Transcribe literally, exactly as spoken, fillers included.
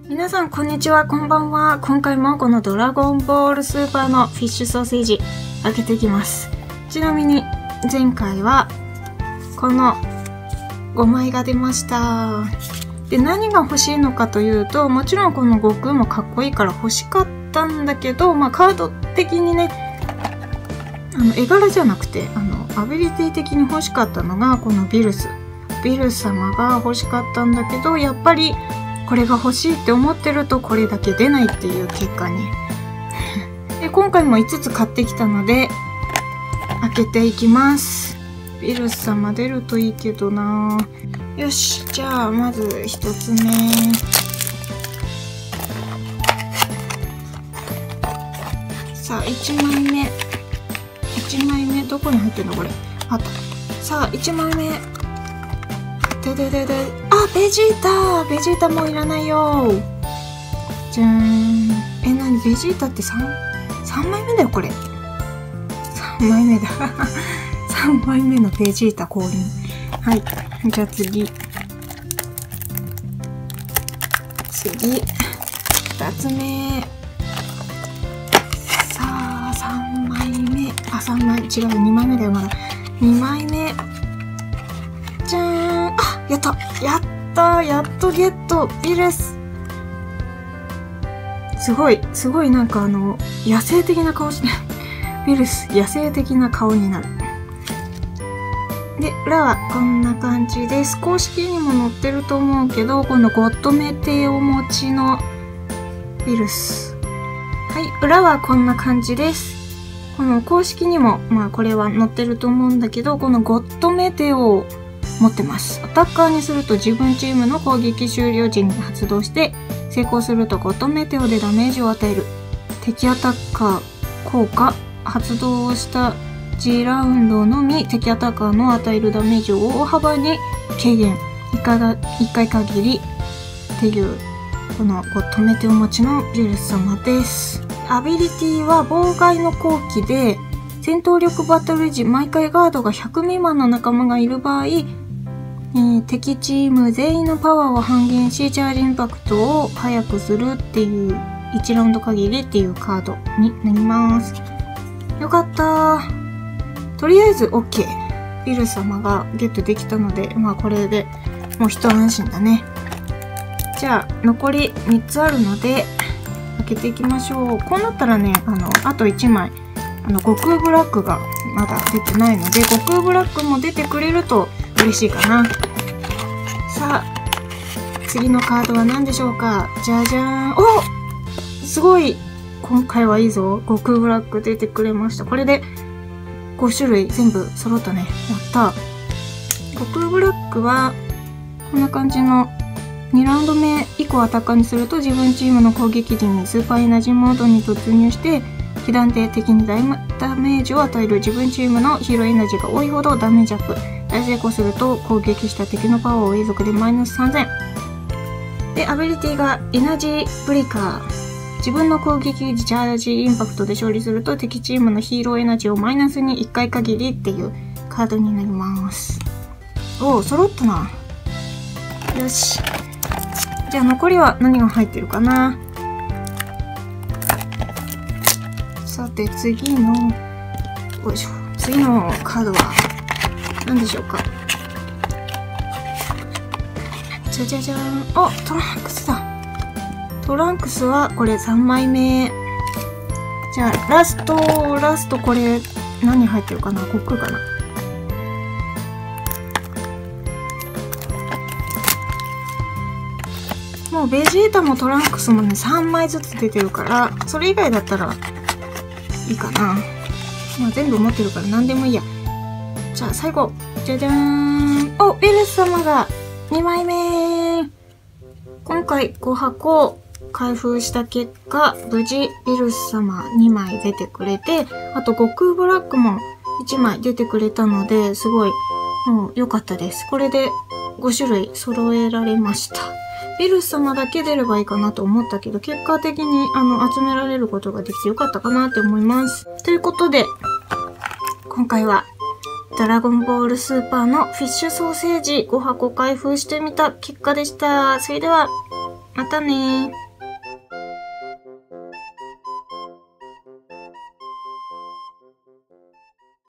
皆さんこんにちは、こんばんは。今回もこのドラゴンボールスーパーのフィッシュソーセージ開けていきます。ちなみに前回はこのごまいが出ました。で、何が欲しいのかというと、もちろんこの悟空もかっこいいから欲しかったんだけど、まあカード的にね、あの絵柄じゃなくてあのアビリティ的に欲しかったのがこのビルスビルス様が欲しかったんだけど、やっぱりこれが欲しいって思ってるとこれだけ出ないっていう結果にで、今回もいつつ買ってきたので開けていきます。ビルス様出るといいけどな。よし、じゃあまずひとつめ。さあいちまいめ、いちまいめどこに入ってんのこれ。あった。さあいちまいめでででで、あ、ベジータベジータもういらないよ。じゃーん。え、なにベジータって 3, 3枚目だよこれ。さんまいめださんまいめのベジータ降臨。はい、じゃあ次次ふたつめ。さあさんまいめ、あ、さんまい違う、にまいめだよまだ。にまいめ、じゃーん。あ、やったやったやっとゲットビルス。すごいすごい、なんかあの野生的な顔してビルス野生的な顔になる。で、裏はこんな感じです。公式にも載ってると思うけど、このゴッドメテを持ちのビルス。はい、裏はこんな感じです。この公式にもまあこれは載ってると思うんだけど、このゴッドメテを持ってます。アタッカーにすると自分チームの攻撃終了時に発動して、成功するとゴッドメテオでダメージを与える。敵アタッカー効果発動したG ラウンドのみ敵アタッカーの与えるダメージを大幅に軽減。いっかいがいっかい限りっていうこのゴッドメテオ持ちのビルス様です。アビリティは妨害の後期で、戦闘力バトル時毎回ガードがひゃく未満の仲間がいる場合、えー、敵チーム全員のパワーを半減しチャージインパクトを速くするっていういちラウンド限りっていうカードになります。よかったー。とりあえず OK。ビルス様がゲットできたので、まあこれでもう一安心だね。じゃあ残りみっつあるので開けていきましょう。こうなったらね、あのあといちまいあの悟空ブラックがまだ出てないので、悟空ブラックも出てくれると嬉しいかな。さあ次のカードは何でしょうか。じゃじゃーん。お、すごい、今回はいいぞ。悟空ブラック出てくれました。これでごしゅるい全部揃ったね。やった。悟空ブラックはこんな感じのにラウンド目以降アタッカーにすると、自分チームの攻撃時にスーパーエナジーモードに突入して被弾で敵に大ダメージを与える。自分チームのヒーローエナジーが多いほどダメージアップ。大成功すると攻撃した敵のパワーを永続でマイナスさんぜん。で、アビリティがエナジーブレイカー。自分の攻撃時チャージインパクトで勝利すると敵チームのヒーローエナジーをマイナスにいっかい限りっていうカードになります。おお、揃ったな。よし。じゃあ残りは何が入ってるかな。さて次の、よいしょ。次のカードは何でしょうか。じゃじゃじゃーん。あ、トランクスだ。トランクスはこれさんまいめ。じゃあラストラストこれ何入ってるかな。悟空かな。もうベジータもトランクスもねさんまいずつ出てるから、それ以外だったらいいかな。まあ全部持ってるから何でもいいや。じゃあ最後、じゃじゃーん。お、ビルス様がにまいめ。今回ごはこ開封した結果、無事ビルス様にまい出てくれて、あと悟空ブラックもいちまい出てくれたので、すごいもう良かったです。これでごしゅるい揃えられました。ビルス様だけ出ればいいかなと思ったけど、結果的にあの集められることができてよかったかなって思います。ということで、今回はドラゴンボールスーパーのフィッシュソーセージごはこ開封してみた結果でした。それでは、 またねー。